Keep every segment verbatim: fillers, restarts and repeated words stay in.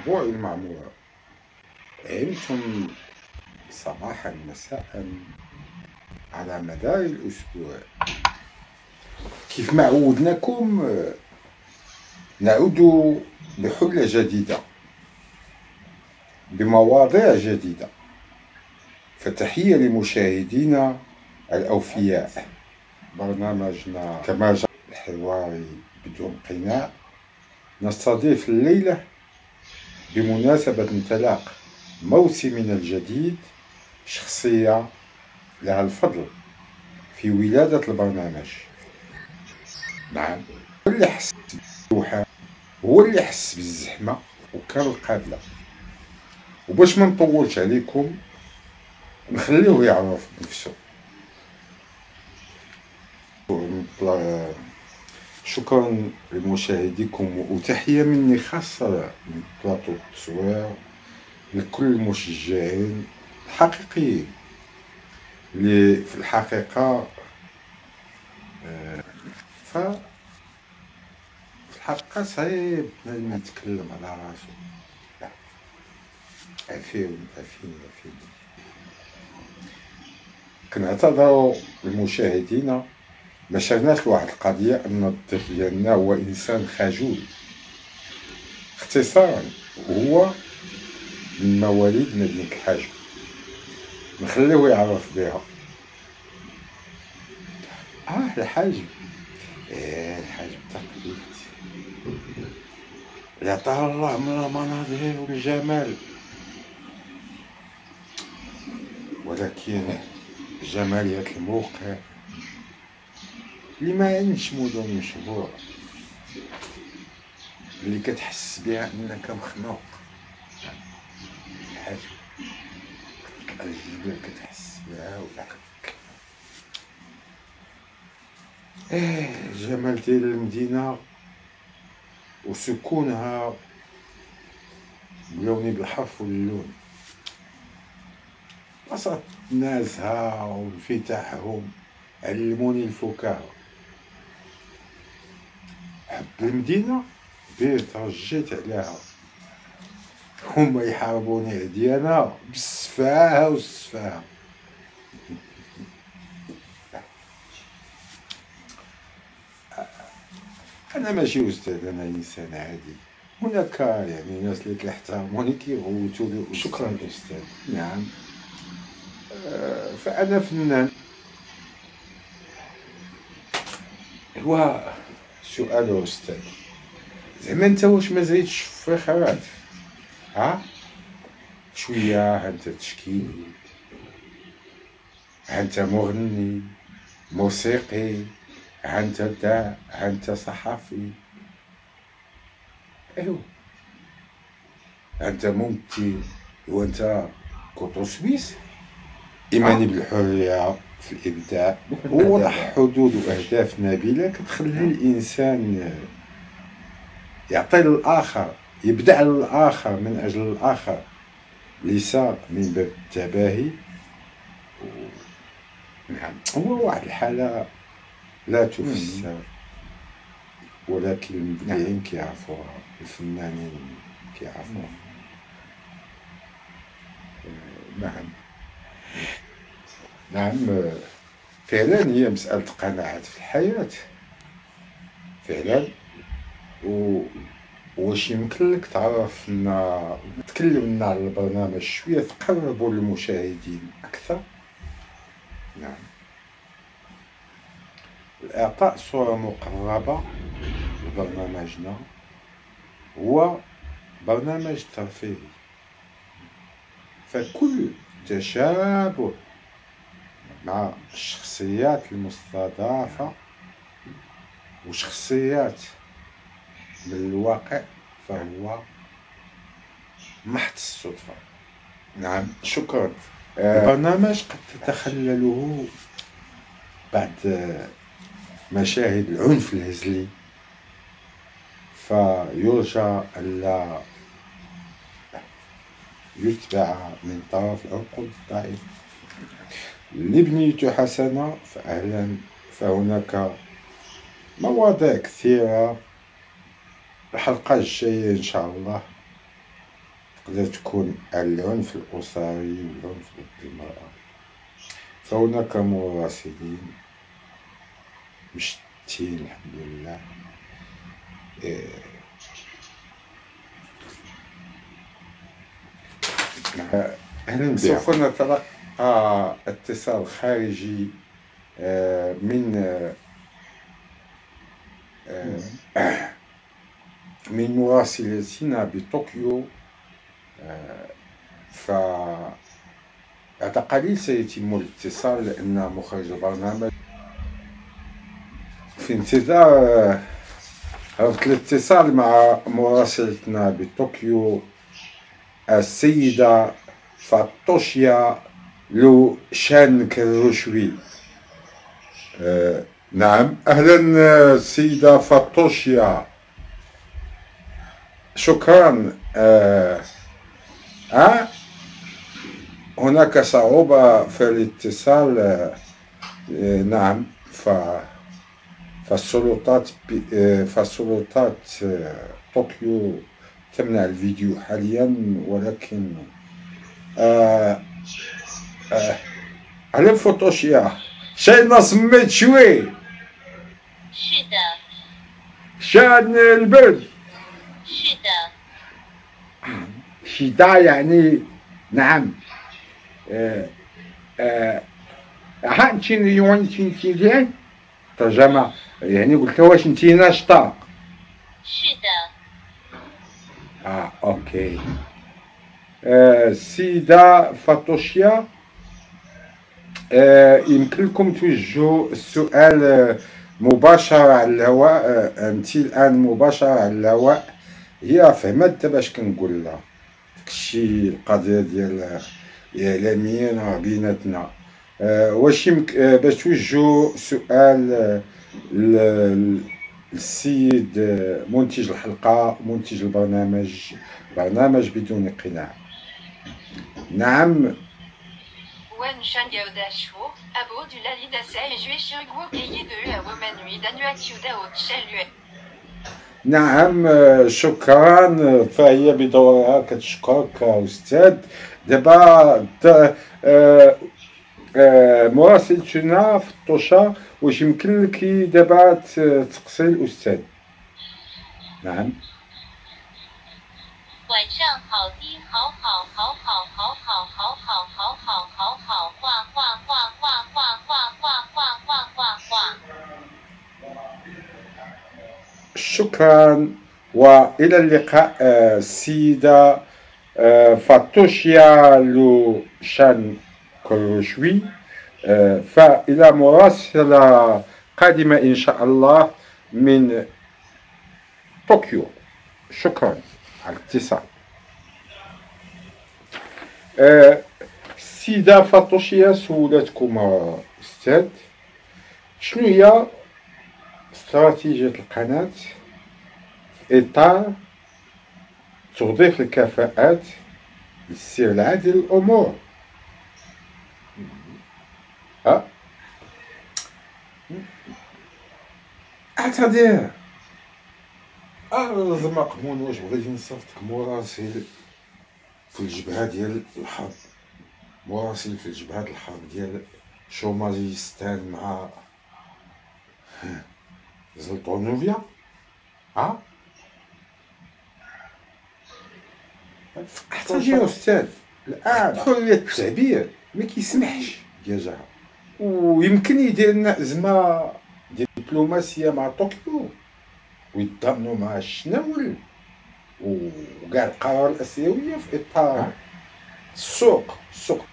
الأسبوع المعمورة. عمتم صباحا مساء على مدار الأسبوع. كيف ما عودناكم نعود بحلة جديدة بمواضيع جديدة، فتحية لمشاهدينا الأوفياء. برنامجنا كما جاء الحواري بدون قناع. نستضيف الليلة بمناسبة انطلاق موسمنا الجديد شخصية لها الفضل في ولادة البرنامج. نعم، هو اللي حس بالروحة، هو اللي حس بالزحمة وكان القابلة. وباش ما نطولش عليكم نخليوه يعرف بنفسه. شكرا لمشاهديكم، وتحية مني خاصة من بلاطو التصوير لكل المشجعين الحقيقيين اللي في الحقيقة ف في الحقيقة صعيب بنادم يتكلم على راسو. عفين عفين عفين كنعتذروا للمشاهدين، ما شرناش لواحد القضية أن الضيف ديالنا هو إنسان خجول اختصارا، وهو من مواليد مدينة الحاجب. نخليوه يعرف بها. اه الحاجب، ايه الحاجب تقليد يعطاه الله من المناظر والجمال، ولكن جمالية الموقع اللي ما عندش مدن مشهورة اللي كتحس بها انك مخنوق. الحاجب الجبال كتحس بها والعقل. ايه الجمال ديال المدينة وسكونها بلوني بالحرف واللون، وسط ناسها وانفتاحهم علموني الفكاهة. حب المدينة بيه ترجيت عليها، هما يحاربوني عديانة بالسفاهة والسفاهة. أنا ماشي أستاذ، أنا إنسان عادي. هناك يعني ناس اللي كيحترموني كيغوتوا لي شكرا أستاذ. نعم، أه فأنا فنان. هو سؤال أستاذ، زعما أنت واش ما زايدش في الفخرات؟ ها شوية، ها أنت تشكيلي، ها أنت مغني موسيقي، ها أنت داع، ها أنت صحفي، ايوا أنت ممثل، وأنت كوطوسبيس إيماني بالحرية في الإبداع ووضع حدود وأهداف نبيلة كتخلي الإنسان يعطي للآخر، يبدع للآخر من أجل الآخر، ليس من باب التباهي. نعم، هو واحد الحالة لا تفسر، ولكن المبدعين كيعرفوها، الفنانين كيعرفوها. نعم نعم، فعلا هي مسألة قناعات في الحياة فعلا. و واش يمكن لك تعرف لنا، تكلم لنا على البرنامج شوية تقربوا للمشاهدين أكثر؟ نعم، إعطاء صورة مقربة لبرنامجنا. هو برنامج ترفيهي، فكل تشابه مع الشخصيات المستضافة وشخصيات من الواقع فهو محض الصدفة. نعم شكرا. البرنامج قد تتخلله بعض مشاهد العنف الهزلي، فيرجى ألا يتبع من طرف العقول الضعيفة. لبنية حسنة فأهلا، فهناك مواضيع كثيرة. الحلقة الجاية إن شاء الله تقدر تكون العنف الأسري والعنف ضد المرأة. فهناك مراسلين مشتين الحمد لله. أهلا بك. سوف نتلقى اتصال خارجي من من مراسلتنا بطوكيو، فبعد قليل سيتم الاتصال لأن مخرج البرنامج في انتظار الاتصال مع مراسلتنا بطوكيو السيدة فاتوشيا لو شان كروشوي. آه نعم، أهلا سيدة فاتوشيا، شكرا. آه آه هناك صعوبة في الاتصال. آه نعم، ف فالسلطات فالسلطات طوكيو تمنع الفيديو حاليا، ولكن آه آه على فوتوشيا شاينا سميت شوي. شان البرد. شتاء يعني نعم. آه آه ها انتي اليوم انتي ديال ترجمة، يعني قلت واش انتي ناشطة؟ اه اوكي. آه السيدة فاتوشيا، آه يمكن لكم توجهوا السؤال آه مباشرة على الهواء. آه انتي الان مباشرة على الهواء. هي فهمت دابا اش كنقول لها، داكشي القضية ديال الإعلاميين بيناتنا. آه واش يمكن آه باش توجهوا سؤال آه للسيد آه منتج الحلقة، منتج البرنامج، برنامج بدون قناع. نعم. نعم شكرا. فهي بدورها كتشكرك أستاذ. دابا مراسلتنا في الطوشة، واش يمكن لك دابا تقصي الأستاذ؟ نعم. شكرا والى اللقاء السيدة فاتوشيا لو شان كروشوي. فإلى مراسلة قادمة إن شاء الله من طوكيو. شكرا على الاتصال. السيدة فاتوشيا سولتكم أستاذ شنو هي استراتيجية القناة في إطار توظيف الكفاءات للسير العادل للأمور. ها اعتذر. اه زعما قمون، واش بغيتي نصيفطك مراسل في الجبهة ديال الحرب، مراسل في الجبهة الحرب ديال شوماجيستان مع زلطونوفيا؟ ها احتاج يا استاذ الان حرية التعبير ما كيسمحش ديالها، ويمكن يدير لنا ازمه دبلوماسيه مع طوكيو ويتضامنوا مع الشناول وكاع القرار الاسيويه في اطار السوق السوق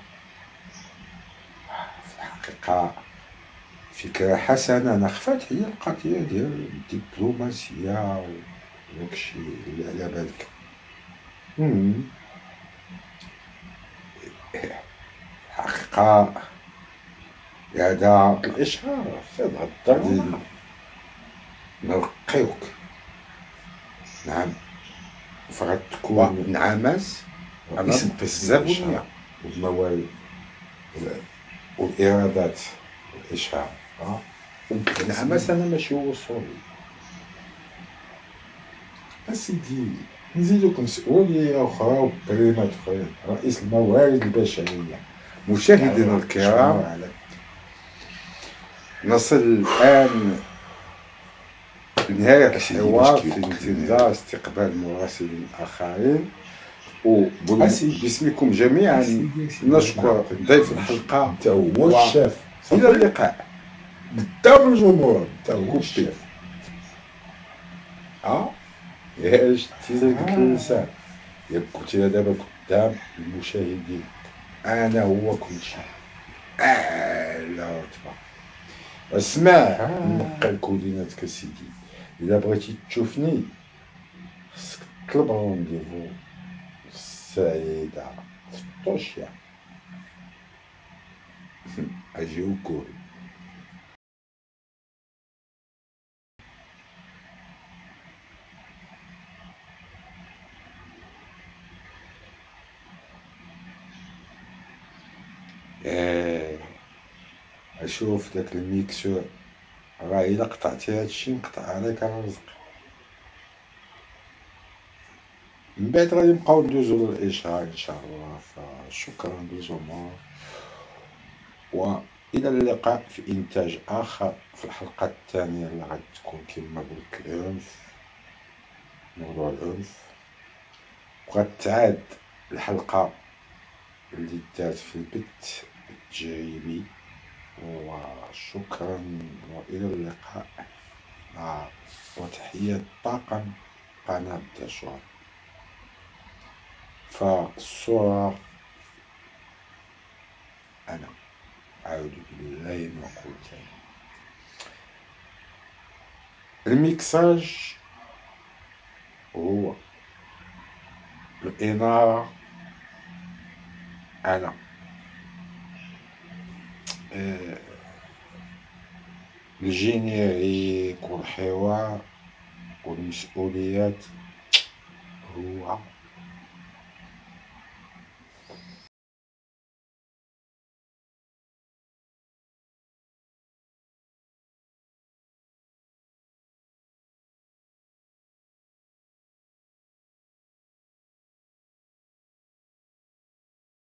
في الحقيقه فكره حسنه نخفات هي القضيه ديال الدبلوماسيه وداكشي اللي على بالك. الحقيقه هذا الاشهار استاذ غادي نرقيوك. نعم، فغتكون نعامات باسم الزبونيه والموارد والايرادات والاشهار. نعامات انا ماشي وصولي اسيدي، نزيدوك مسؤولية أخرى وكلمات أخرى. رئيس الموارد البشرية. مشاهدينا الكرام، نصل الآن لنهاية الحوار في انتظار استقبال مراسلين آخرين. وباسمكم جميعا نشكر ضيف الحلقة انت هو الشاف. إلى اللقاء. قدام الجمهور انت هو الشاف. اه ياش تيزك اللسان ياك قلتي دابا قدام المشاهدين انا هو كل شيء. اه لا تبا اسمع، نقي الكولينات سيدي. الا بغيتي تشوفني خصك تطلب رونديفو السعيدة في الطوشيا. اجي وكل آه. اشوف داك الميكسور، راه الا قطعتي هادشي نقطع عليك الرزق. من بعد غادي نبقاو ندوزو للاشهار ان شاء الله. فشكرا للجمهور، والى اللقاء في انتاج اخر في الحلقه الثانيه اللي غادي تكون كما قلت العنف، موضوع العنف. وغتعاد الحلقه اللي دارت في البث التجريبي. وشكرا والى اللقاء، وتحية طاقم قناة دشور. فالصورة أنا أعوذ بالله من قوتي. الميكساج هو الإنارة أنا. آه الجينيريك والحوار والمسؤوليات هو